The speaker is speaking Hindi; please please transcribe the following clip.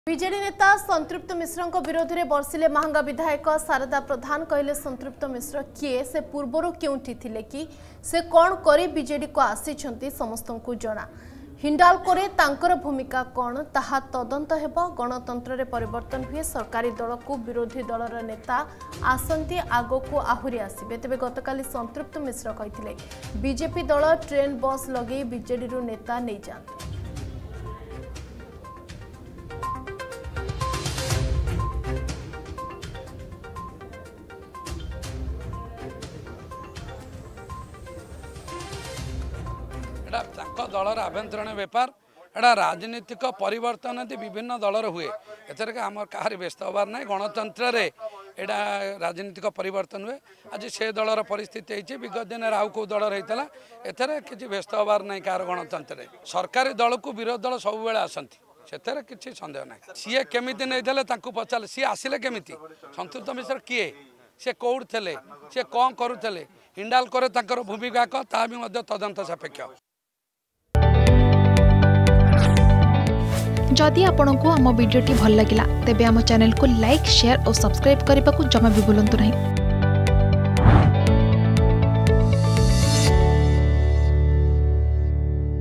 बीजेडी नेता संतृप्त मिश्र विरोध में बर्षिले महंगा विधायक शारदा प्रधान कहले संतृप्त मिश्र किए से पूर्वर केउठी थिले कि से कौन करे बीजेडी को आसी समस्त को जना हिंडाल्को तांकर भूमिका कौन ताहा तदंत हेब गणतंत्र रे परिवर्तन हुए सरकारी दल को विरोधी दलर नेता आसंती आगो को आहुरी आसबे तेज गतकाली संतृप्त मिश्र कहते बीजेपी दल ट्रेन बस लगे बीजेडी रु नेता नहीं जाते। दलर आभ्यंतरण बेपार एटा राजनीतिक परिवर्तन विभिन्न दलर हुए एथर आम कहार व्यस्त हबार ना गणतंत्र रे एटा राजनीतिक परिवर्तन हुए आज से दलर परिस्थिति होती विगत दिन आउ कौ दलर होता एथर किसी व्यस्त हबार ना कहार गणतंत्र रे सरकारी दल को विरोधी दल सब बेले आसती से किसी सन्देह ना सी केमी नहीं पचारे सी आसिले केमी संतृप्त मिश्र किए सी कौट थे सी कौन करुले हिंडाल्को भूमिका ता भी तदंत सापेक्ष। जदि आपंक आम भिडी भल लगा तेब आम चैनल को लाइक शेयर और सब्सक्राइब करने को जमा भी भूलु नहीं।